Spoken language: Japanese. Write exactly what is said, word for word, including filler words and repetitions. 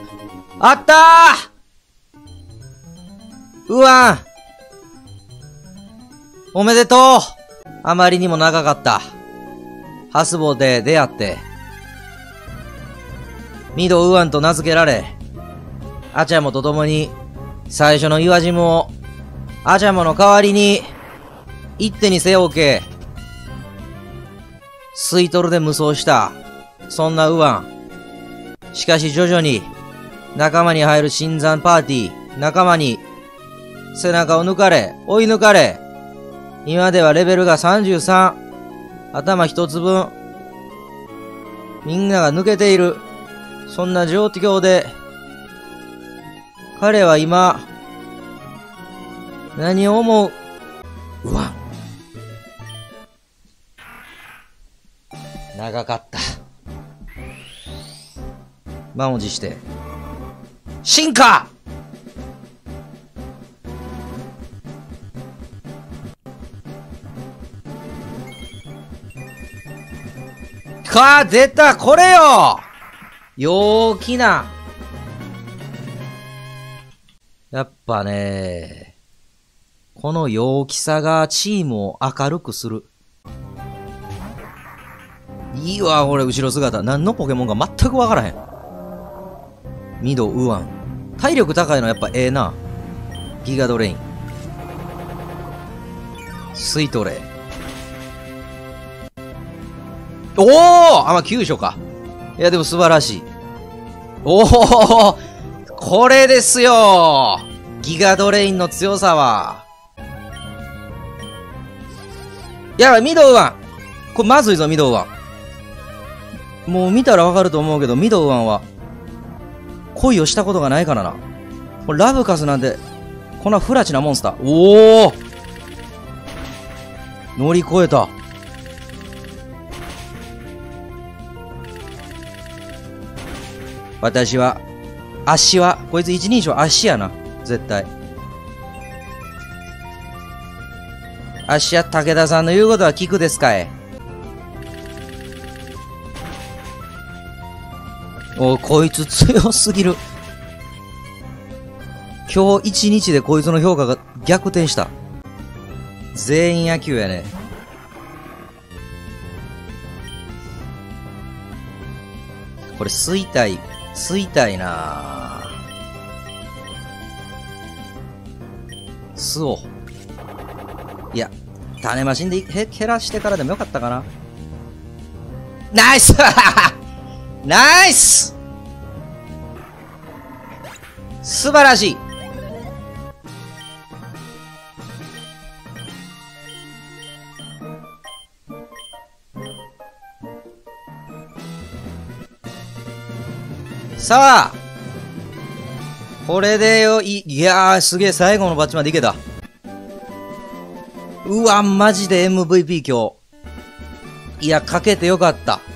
あったーうわんおめでとうあまりにも長かった。ハスボで出会って、ミドウワンと名付けられ、アチャモと共に最初の岩ジムをアチャモの代わりに一手に背負うけ、吸い取るで無双した。そんなウワン。しかし徐々に仲間に入る新参パーティー、仲間に背中を抜かれ、追い抜かれ、今ではレベルがさんじゅうさん。頭一つ分。みんなが抜けている。そんな状況で、彼は今、何を思う？うわ。長かった。満を持して、進化！かー、出たこれよ陽気な。やっぱね、この陽気さがチームを明るくする。いいわ、これ後ろ姿。何のポケモンか全くわからへん。ミド、ウワン。体力高いのやっぱええな。ギガドレイン。スイトレイ。おーあ、まあ、急所か。いや、でも素晴らしい。おおこれですよギガドレインの強さは。やばい、ミドウワン。これまずいぞ、ミドウワン。もう見たらわかると思うけど、ミドウワンは、恋をしたことがないからな。これラブカスなんて、こんな不埒なモンスター。おお乗り越えた。私は、足は、こいつ一人称足やな。絶対。足や武田さんの言うことは聞くですかい。お、こいつ強すぎる。今日一日でこいつの評価が逆転した。全員野球やね。これ吸いたい。吸いたいなぁ。吸おう。いや、種マシンでへ減らしてからでもよかったかな。ナイスナイス素晴らしい。さあこれでよ、い、いやー、すげえ、最後のバッチまでいけた。うわ、マジで エムブイピー 今日。いや、かけてよかった。